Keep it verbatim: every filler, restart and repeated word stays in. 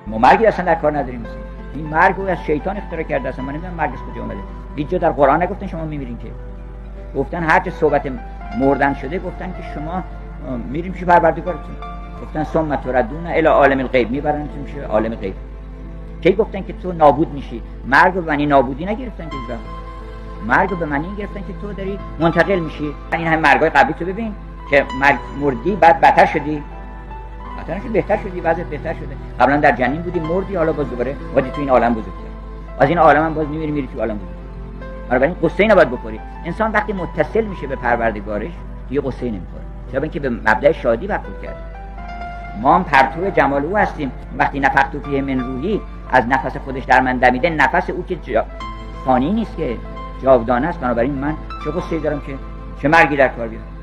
ما مرگی اصلا در کار نداریم. مثلا این مرگ رو از شیطان اختراع کرده. اصلا من نمیدونم مرگ از کجا اومده. هیچ جا در قرآن نگفتن شما میمیرین که. گفتن هر چه صحبت مردن شده گفتن که شما میریم پیش پروردگارتون. گفتن ثم تردون الی عالم الغیب، میبرنتون میشه عالم غیب. کی گفتن که تو نابود میشی؟ مرگ رو به معنی نابودی نگرفتن که زن. مرگ رو به معنی گرفتن که تو داری منتقل میشی. این همه مرگای قبلی تو ببین که مرگ مردی بعد بدتر شدی. بدتر شدی بهتر شدی، وضعیت بهتر شده. قبلا در جنین بودی مردی، حالا باز دوباره وادی تو این عالم بزرگتر. از این عالم هم باز میمیری میری تو عالم بزرگتر. بنابراین قصه ای نباید بخوری. انسان وقتی متصل میشه به پروردگارش دیگه قصه ای نمیخوره. چرا؟ اینکه به مبدأ شادی برخورد کرده. ما هم پرتو جمال او هستیم. وقتی نفخت فیه من روحی، از نفس خودش در من دمیده، نفس او که جا... فانی نیست که جاودانه است. بنابراین من چه قصه‌ای دارم که چه مرگی در کار بیاد.